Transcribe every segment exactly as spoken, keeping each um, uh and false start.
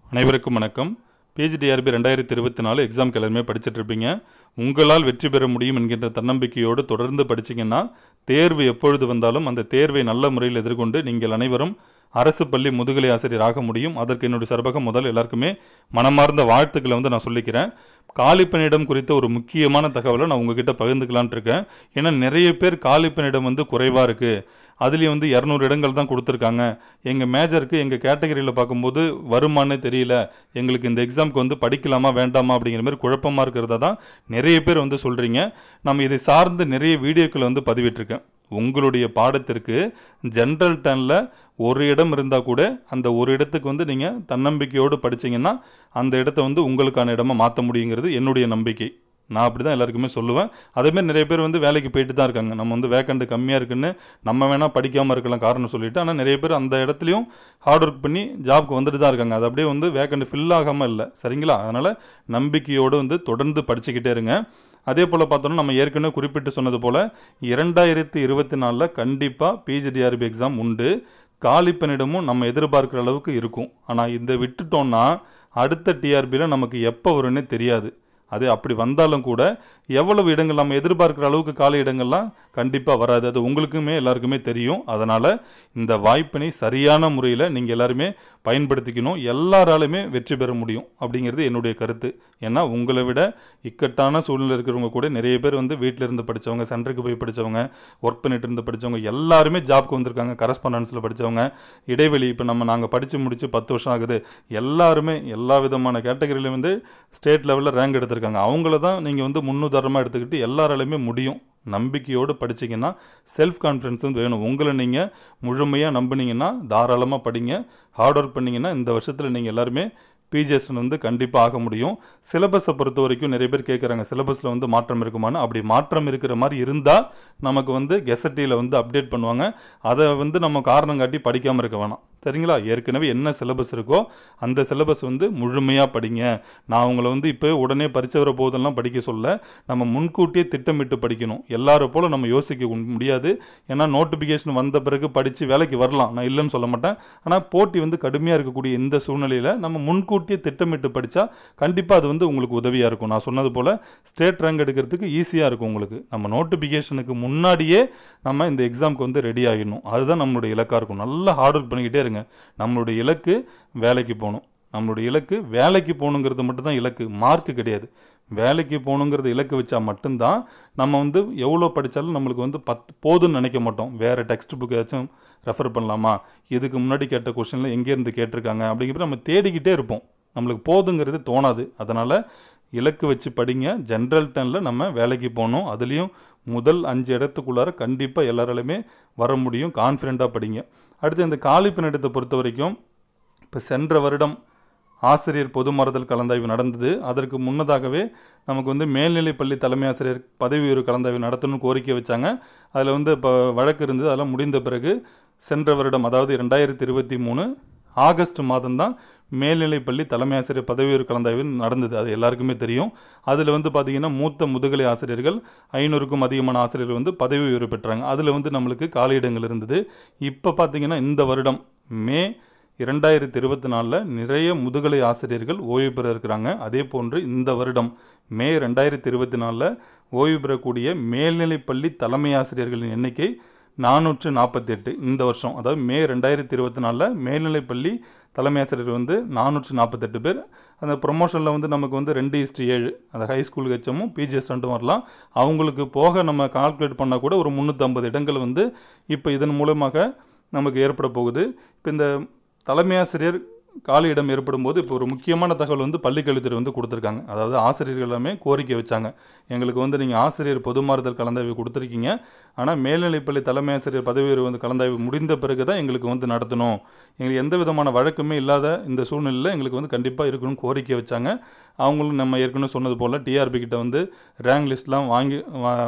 அனைவருக்கும் வணக்கம். பிஜிடிஆர்பி ரெண்டாயிரத்தி இருபத்தி நாலு எக்ஸாம்க்கு எல்லாருமே படிச்சுட்டு இருப்பீங்க. உங்களால் வெற்றி பெற முடியும் என்கின்ற தன்னம்பிக்கையோடு தொடர்ந்து படிச்சிங்கன்னா தேர்வு எப்பொழுது வந்தாலும் அந்த தேர்வை நல்ல முறையில் எதிர்கொண்டு நீங்கள் அனைவரும் அரசு பள்ளி முதுகலை ஆசிரியர் ஆக முடியும். அதற்கு என்னுடைய சார்பாக முதல் எல்லாருக்குமே மனமார்ந்த வாழ்த்துக்களை வந்து நான் சொல்லிக்கிறேன். காலிப்பணியிடம் குறித்த ஒரு முக்கியமான தகவலை நான் உங்ககிட்ட பகிர்ந்துக்கலான் இருக்கேன். ஏன்னா நிறைய பேர் காலிப்பணியிடம் வந்து குறைவாக இருக்குது, அதுலேயும் வந்து இரநூறு இடங்கள் தான் கொடுத்துருக்காங்க, எங்கள் மேஜருக்கு எங்கள் கேட்டகரியில் பார்க்கும்போது வருமானே தெரியல, எங்களுக்கு இந்த எக்ஸாமுக்கு வந்து படிக்கலாமா வேண்டாமா அப்படிங்கிற மாதிரி குழப்பமாக இருக்கிறதா தான் நிறைய பேர் வந்து சொல்கிறீங்க. நம்ம இதை சார்ந்து நிறைய வீடியோக்களை வந்து பதிவிட்டிருக்கேன். உங்களுடைய பாடத்திற்கு ஜென்ரல் டர்னில் ஒரு இடம் இருந்தால் கூட அந்த ஒரு இடத்துக்கு வந்து நீங்கள் தன்னம்பிக்கையோடு படிச்சிங்கன்னா அந்த இடத்த வந்து உங்களுக்கான இடமா மாற்ற முடியுங்கிறது என்னுடைய நம்பிக்கை. நான் அப்படி தான் எல்லாருக்குமே சொல்லுவேன். அதேமாதிரி நிறைய பேர் வந்து வேலைக்கு போயிட்டு தான் இருக்காங்க. நம்ம வந்து வேக்கண்ட் கம்மியாக இருக்குன்னு நம்ம வேணால் படிக்காமல் இருக்கலாம் காரணம் சொல்லிவிட்டு, ஆனால் நிறைய பேர் அந்த இடத்துலையும் ஹார்ட் ஒர்க் பண்ணி ஜாப்க்கு வந்துட்டு தான் இருக்காங்க. அது அப்படியே வந்து வேக்கண்ட் ஃபில் ஆகாமல் இல்லை, சரிங்களா? அதனால் நம்பிக்கையோடு வந்து தொடர்ந்து படிச்சுக்கிட்டே இருங்க. அதே போல் பார்த்தோன்னா நம்ம ஏற்கனவே குறிப்பிட்டு சொன்னது போல் இரண்டாயிரத்தி இருபத்தி நாலில் கண்டிப்பாக பிஜிடிஆர்பி எக்ஸாம் உண்டு. காலிப்பணியிடமும் நம்ம எதிர்பார்க்குற அளவுக்கு இருக்கும். ஆனால் இதை விட்டுட்டோன்னா அடுத்த டிஆர்பியில் நமக்கு எப்போ வரும்னே தெரியாது. அது அப்படி வந்தாலும் கூட எவ்வளவு இடங்கள் நம்ம எதிர்பார்க்குற அளவுக்கு காலி இடங்கள்லாம் கண்டிப்பாக வராது. அது உங்களுக்குமே எல்லாருக்குமே தெரியும். அதனால் இந்த வாய்ப்பினை சரியான முறையில் நீங்கள் எல்லாருமே பயன்படுத்திக்கணும். எல்லாராலுமே வெற்றி பெற முடியும் அப்படிங்கிறது என்னுடைய கருத்து. ஏன்னா உங்களை விட இக்கட்டான சூழ்நிலை இருக்கிறவங்க கூட நிறைய பேர் வந்து வீட்டில் இருந்து படித்தவங்க, சென்டருக்கு போய் படித்தவங்க, ஒர்க் பண்ணிட்டு இருந்து படித்தவங்க எல்லாருமே ஜாப்க்கு வந்திருக்காங்க. கரஸ்பாண்டன்ஸில் படித்தவங்க, இடைவெளி இப்போ நம்ம நாங்கள் படித்து முடித்து பத்து வருஷம் ஆகுது, எல்லாருமே எல்லா விதமான கேட்டகரியிலும் வந்து ஸ்டேட் லெவலில் ரேங்க் எடுத்திருக்காங்க. அவங்கள தான் நீங்கள் வந்து முன்னுதாரணமாக எடுத்துக்கிட்டு எல்லாராலையுமே முடியும். நம்பிக்கையோடு படிச்சிங்கன்னா செல்ஃப் கான்ஃபிடன்ஸ் வந்து வேணும். உங்களை நீங்கள் முழுமையாக நம்பினீங்கன்னா தாராளமாக படிங்க. ஹார்ட் ஒர்க் பண்ணிங்கன்னா இந்த வருஷத்தில் நீங்கள் எல்லாருமே பிஜிஎஸ்டன் வந்து கண்டிப்பாக ஆக முடியும். சிலபஸை பொறுத்த வரைக்கும் நிறைய பேர் கேட்குறாங்க, சிலபஸில் வந்து மாற்றம் இருக்குமான்னு. அப்படி மாற்றம் இருக்கிற மாதிரி இருந்தால் நமக்கு வந்து கெசட்டியில் வந்து அப்டேட் பண்ணுவாங்க. அதை வந்து நம்ம காரணம் காட்டி படிக்காமல் இருக்க வேணாம், சரிங்களா? ஏற்கனவே என்ன சிலபஸ் இருக்கோ அந்த சிலபஸ் வந்து முழுமையாக படிங்க. நான் உங்களை வந்து இப்போ உடனே பரிச்சை வர போதெல்லாம் படிக்க சொல்ல, நம்ம முன்கூட்டியே திட்டமிட்டு படிக்கணும். எல்லாரும் போல் நம்ம யோசிக்க முடியாது. ஏன்னா நோட்டிஃபிகேஷன் வந்த பிறகு படித்து வேலைக்கு வரலாம், நான் இல்லைன்னு சொல்ல மாட்டேன். ஆனால் போட்டி வந்து கடுமையாக இருக்கக்கூடிய இந்த சூழ்நிலையில் நம்ம முன்கூட்டியே திட்டமிட்டு படித்தா கண்டிப்பாக அது வந்து உங்களுக்கு உதவியாக இருக்கும். நான் சொன்னது போல் ஸ்டேட் ரேங்க் எடுக்கிறதுக்கு ஈஸியாக இருக்கும் உங்களுக்கு. நம்ம நோட்டிஃபிகேஷனுக்கு முன்னாடியே நம்ம இந்த எக்ஸாமுக்கு வந்து ரெடி ஆகிடணும். அதுதான் நம்மளுடைய இலக்காக இருக்கும். நல்லா ஹார்ட் ஒர்க் பண்ணிக்கிட்டே இருங்க. நம்மளுடைய இலக்கு வேலைக்கு போகணும். நம்மளுடைய இலக்கு வேலைக்கு போகணுங்கிறது மட்டும்தான் இலக்கு, மார்க்கு கிடையாது. வேலைக்கு போகணுங்கிறது இலக்கு வச்சா மட்டும்தான் நம்ம வந்து எவ்வளோ படித்தாலும் நம்மளுக்கு வந்து பத் போதுன்னு நினைக்க மாட்டோம். வேறு டெக்ஸ்ட் புக் ஏதாச்சும் ரெஃபர் பண்ணலாமா, இதுக்கு முன்னாடி கேட்ட கொஷனில் எங்கேருந்து கேட்டிருக்காங்க அப்படிங்கிறத நம்ம தேடிக்கிட்டே இருப்போம். நம்மளுக்கு போதுங்கிறது தோணாது. அதனால் இலக்கு வச்சு படிங்க. ஜென்ரல் டர்னில் நம்ம வேலைக்கு போகணும். அதுலேயும் முதல் அஞ்சு இடத்துக்குள்ளார கண்டிப்பாக எல்லாராலுமே வர முடியும். கான்ஃபிடெண்ட்டாக படிங்க. அடுத்து இந்த காலிப்பணியிடத்தை பொறுத்த வரைக்கும் இப்போ சென்ற வருடம் ஆசிரியர் பொது மாறுதல் கலந்தாய்வு நடந்தது. அதற்கு முன்னதாகவே நமக்கு வந்து மேல்நிலைப்பள்ளி தலைமை ஆசிரியர் பதவி உயர்வு கலந்தாய்வு நடத்தணும்னு கோரிக்கை வச்சாங்க. அதில் வந்து இப்போ வழக்கு இருந்தது. அதெல்லாம் முடிந்த பிறகு சென்ற வருடம், அதாவது ரெண்டாயிரத்தி இருபத்தி மூணு ஆகஸ்ட் மாதம்தான் மேல்நிலைப்பள்ளி தலைமை ஆசிரியர் பதவி உயர்வு கலந்தாய்வு நடந்தது. அது எல்லாருக்குமே தெரியும். அதில் வந்து பார்த்திங்கன்னா மூத்த முதுகலை ஆசிரியர்கள் ஐநூறுக்கும் அதிகமான ஆசிரியர்கள் வந்து பதவி உயர்வு பெற்றாங்க. அதில் வந்து நம்மளுக்கு காலியிடங்கள் இருந்தது. இப்போ பார்த்திங்கன்னா இந்த வருடம் மே இரண்டாயிரத்தி இருபத்தி நாலில் நிறைய முதுகலை ஆசிரியர்கள் ஓய்வு பெற இருக்கிறாங்க. அதே போன்று இந்த வருடம் மே ரெண்டாயிரத்தி இருபத்தி நாலில் ஓய்வு பெறக்கூடிய மேல்நிலைப்பள்ளி தலைமை ஆசிரியர்களின் எண்ணிக்கை நானூற்று நாற்பத்தி எட்டு. இந்த வருஷம், அதாவது மே ரெண்டாயிரத்தி இருபத்தி நாலில் மேல்நிலைப்பள்ளி தலைமை ஆசிரியர் வந்து நானூற்று நாற்பத்தெட்டு பேர். அந்த ப்ரொமோஷனில் வந்து நமக்கு வந்து ரெண்டு இஸ்டி ஏழு, அந்த ஹை ஸ்கூல் ஹெச்எம்மும் பிஜிஎஸ்டன்ட்டும் வரலாம். அவங்களுக்கு போக நம்ம கால்குலேட் பண்ணால் கூட ஒரு முந்நூற்றம்பது இடங்கள் வந்து இப்போ இதன் மூலமாக நமக்கு ஏற்பட போகுது. இப்போ இந்த தலைமை ஆசிரியர் காலி இடம் ஏற்படும் போது இப்போ ஒரு முக்கியமான தகவல் வந்து பள்ளிக்கல்வித்துறை வந்து கொடுத்துருக்காங்க. அதாவது ஆசிரியர்கள் எல்லாமே கோரிக்கை வச்சாங்க, எங்களுக்கு வந்து நீங்கள் ஆசிரியர் பொது மாறுதல் கலந்தாய்வு கொடுத்துருக்கீங்க, ஆனால் மேல்நிலைப்பள்ளி தலைமை ஆசிரியர் பதவி உயர்வு வந்து கலந்தாய்வு முடிந்த பிறகு தான் எங்களுக்கு வந்து நடத்தணும், எங்களுக்கு எந்த விதமான வழக்குமே இல்லாத இந்த சூழ்நிலையில் எங்களுக்கு வந்து கண்டிப்பாக இருக்கணும்னு கோரிக்கை வச்சாங்க. அவங்களும் நம்ம ஏற்கனவே சொன்னது போல் டிஆர்பி கிட்ட வந்து ரேங்க் லிஸ்ட்லாம் வாங்கி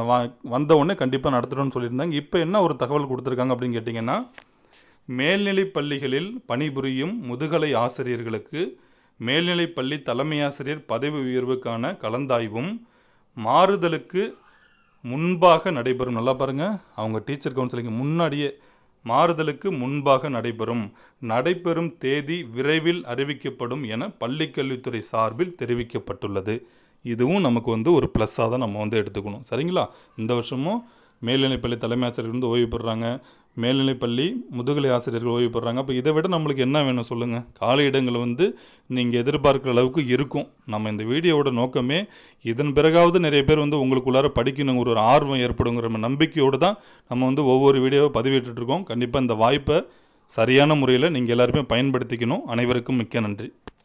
வந்த உடனே கண்டிப்பாக நடத்தணும்னு சொல்லியிருந்தாங்க. இப்போ என்ன ஒரு தகவல் கொடுத்துருக்காங்க அப்படின்னு கேட்டிங்கன்னா, மேல்நிலைப் பள்ளிகளில் பணிபுரியும் முதுகலை ஆசிரியர்களுக்கு மேல்நிலைப்பள்ளி தலைமை ஆசிரியர் பதவி உயர்வுக்கான கலந்தாய்வும் மாறுதலுக்கு முன்பாக நடைபெறும். நல்லா பாருங்கள், அவங்க டீச்சர் கவுன்சிலிங் முன்னாடியே மாறுதலுக்கு முன்பாக நடைபெறும். நடைபெறும் தேதி விரைவில் அறிவிக்கப்படும் என பள்ளிக்கல்வித்துறை சார்பில் தெரிவிக்கப்பட்டுள்ளது. இதுவும் நமக்கு வந்து ஒரு ப்ளஸ்ஸாக தான் நம்ம வந்து எடுத்துக்கணும். சரிங்களா? இந்த வருஷமும் மேல்நிலைப்பள்ளி தலைமை ஆசிரியர்கள் வந்து ஓய்வு பெறுறாங்க, மேல்நிலைப்பள்ளி முதுகலை ஆசிரியர்கள் ஓய்வு பெறுறாங்க. அப்போ இதை விட நம்மளுக்கு என்ன வேணும் சொல்லுங்கள்? காலி இடங்கள் வந்து நீங்கள் எதிர்பார்க்குற அளவுக்கு இருக்கும். நம்ம இந்த வீடியோவோட நோக்கமே இதன் பிறகாவது நிறைய பேர் வந்து உங்களுக்குள்ளார படிக்கணுங்கிற ஒரு ஆர்வம் ஏற்படுங்கிற நம்பிக்கையோடு தான் நம்ம வந்து ஒவ்வொரு வீடியோவை பதிவிட்டுருக்கோம். கண்டிப்பாக இந்த வாய்ப்பை சரியான முறையில் நீங்கள் எல்லாருமே பயன்படுத்திக்கணும். அனைவருக்கும் மிக்க நன்றி.